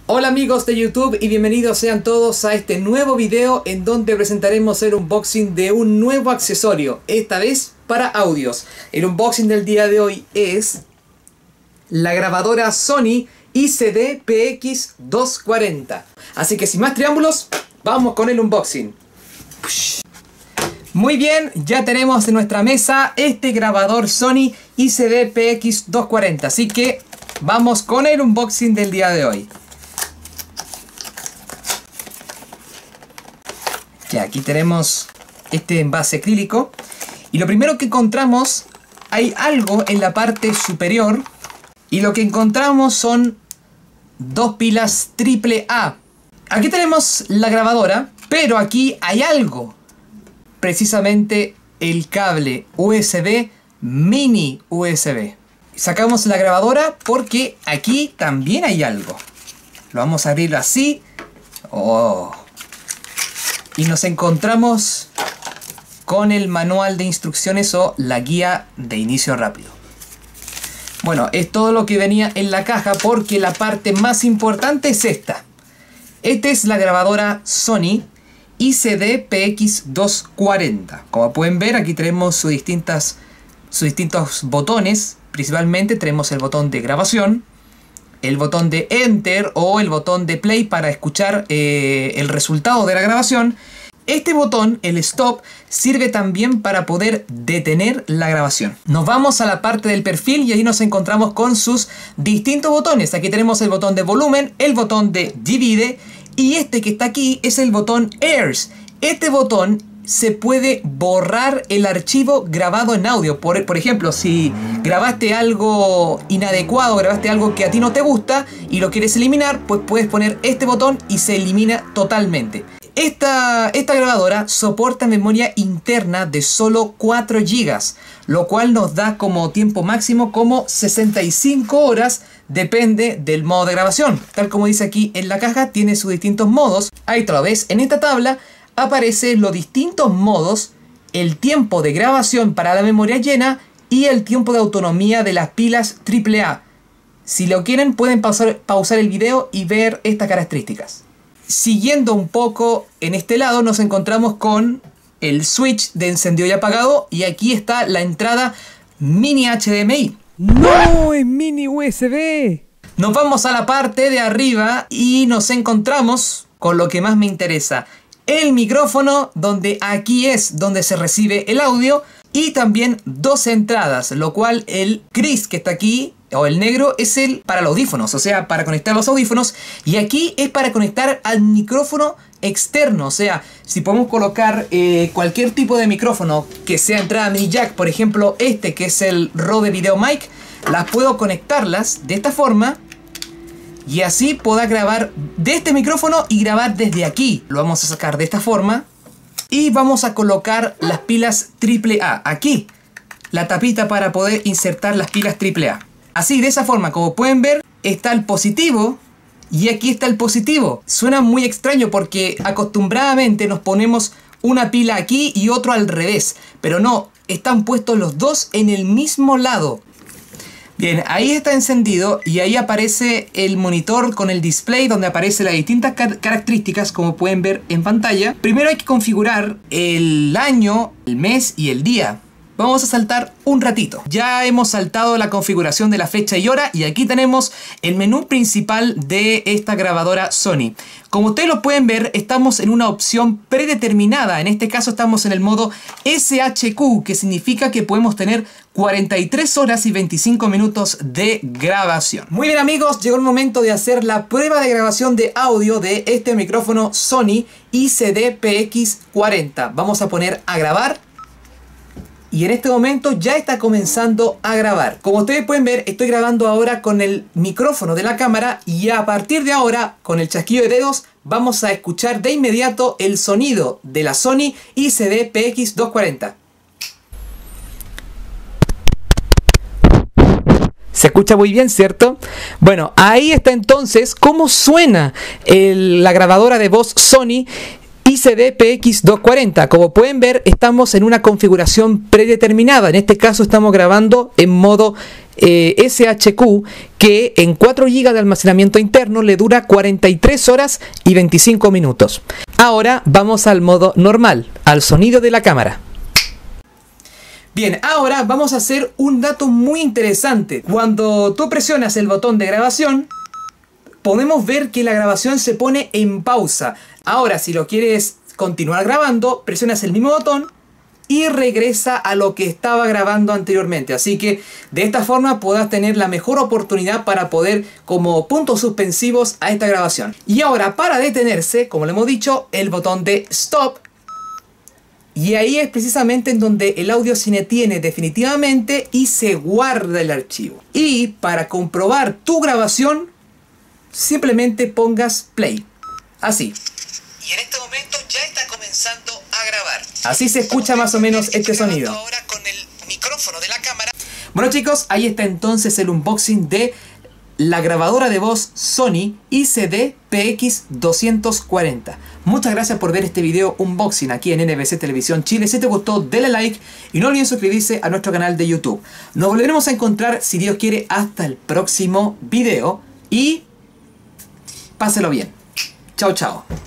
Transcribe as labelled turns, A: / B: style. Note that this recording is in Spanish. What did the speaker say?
A: Hola amigos de YouTube y bienvenidos sean todos a este nuevo video en donde presentaremos el unboxing de un nuevo accesorio, esta vez para audios. El unboxing del día de hoy es la grabadora Sony ICD-PX240. Así que sin más preámbulos, vamos con el unboxing. Muy bien, ya tenemos en nuestra mesa este grabador Sony ICD-PX240. Así que vamos con el unboxing del día de hoy. Ya, aquí tenemos este envase acrílico. Y lo primero que encontramos, hay algo en la parte superior. Y lo que encontramos son dos pilas AAA. Aquí tenemos la grabadora, pero aquí hay algo. Precisamente el cable USB mini USB. Sacamos la grabadora porque aquí también hay algo. Lo vamos a abrir así. Oh. Y nos encontramos con el manual de instrucciones o la guía de inicio rápido. Bueno, es todo lo que venía en la caja porque la parte más importante es esta. Esta es la grabadora Sony ICD-PX240. Como pueden ver, aquí tenemos sus distintos botones. Principalmente tenemos el botón de grabación, el botón de Enter o el botón de Play para escuchar el resultado de la grabación. Este botón, el Stop, sirve también para poder detener la grabación. Nos vamos a la parte del perfil y ahí nos encontramos con sus distintos botones. Aquí tenemos el botón de volumen, el botón de divide y este que está aquí es el botón Airs. Este botón se puede borrar el archivo grabado en audio. Por ejemplo, si grabaste algo inadecuado, grabaste algo que a ti no te gusta y lo quieres eliminar, pues puedes poner este botón y se elimina totalmente. Esta grabadora soporta memoria interna de solo 4 GB, lo cual nos da como tiempo máximo como 65 horas, depende del modo de grabación. Tal como dice aquí en la caja, tiene sus distintos modos. Ahí te lo ves, en esta tabla aparecen los distintos modos, el tiempo de grabación para la memoria llena y el tiempo de autonomía de las pilas AAA. Si lo quieren pueden pausar el video y ver estas características. Siguiendo un poco en este lado nos encontramos con el switch de encendido y apagado y aquí está la entrada mini HDMI.
B: ¡No! ¡Es mini USB!
A: Nos vamos a la parte de arriba y nos encontramos con lo que más me interesa. El micrófono, donde aquí es donde se recibe el audio, y también dos entradas, lo cual el gris que está aquí, o el negro, es el para los audífonos, o sea, para conectar los audífonos, y aquí es para conectar al micrófono externo, o sea, si podemos colocar cualquier tipo de micrófono que sea entrada mini jack, por ejemplo este que es el Rode Video Mic, las puedo conectarlas de esta forma. Y así pueda grabar de este micrófono y grabar desde aquí. Lo vamos a sacar de esta forma. Y vamos a colocar las pilas AAA. Aquí, la tapita para poder insertar las pilas AAA. Así, de esa forma, como pueden ver, está el positivo. Y aquí está el positivo. Suena muy extraño porque acostumbradamente nos ponemos una pila aquí y otro al revés. Pero no, están puestos los dos en el mismo lado. Bien, ahí está encendido y ahí aparece el monitor con el display donde aparecen las distintas características como pueden ver en pantalla. Primero hay que configurar el año, el mes y el día. Vamos a saltar un ratito. Ya hemos saltado la configuración de la fecha y hora y aquí tenemos el menú principal de esta grabadora Sony. Como ustedes lo pueden ver, estamos en una opción predeterminada. En este caso estamos en el modo SHQ, que significa que podemos tener 43 horas y 25 minutos de grabación. Muy bien amigos, llegó el momento de hacer la prueba de grabación de audio de este micrófono Sony ICD-PX40. Vamos a poner a grabar. Y en este momento ya está comenzando a grabar. Como ustedes pueden ver, estoy grabando ahora con el micrófono de la cámara y a partir de ahora, con el chasquido de dedos, vamos a escuchar de inmediato el sonido de la Sony ICD-PX240. Se escucha muy bien, ¿cierto? Bueno, ahí está entonces cómo suena la grabadora de voz Sony ICD-PX240. Como pueden ver, estamos en una configuración predeterminada. En este caso estamos grabando en modo SHQ, que en 4 GB de almacenamiento interno le dura 43 horas y 25 minutos. Ahora vamos al modo normal, al sonido de la cámara. Bien, ahora vamos a hacer un dato muy interesante. Cuando tú presionas el botón de grabación, podemos ver que la grabación se pone en pausa. Ahora, si lo quieres continuar grabando, presionas el mismo botón y regresa a lo que estaba grabando anteriormente. Así que de esta forma podrás tener la mejor oportunidad para poder como puntos suspensivos a esta grabación. Y ahora, para detenerse, como le hemos dicho, el botón de Stop. Y ahí es precisamente en donde el audio se detiene definitivamente y se guarda el archivo. Y para comprobar tu grabación, simplemente pongas play. Así. Y en este momento ya está comenzando a grabar. Así se escucha más o menos este sonido. Ahora con el micrófono de la cámara. Bueno chicos, ahí está entonces el unboxing de la grabadora de voz Sony ICD-PX240. Muchas gracias por ver este video unboxing aquí en NBC Televisión Chile. Si te gustó, dale like y no olviden suscribirse a nuestro canal de YouTube. Nos volveremos a encontrar, si Dios quiere, hasta el próximo video. Y páselo bien. Chao, chao.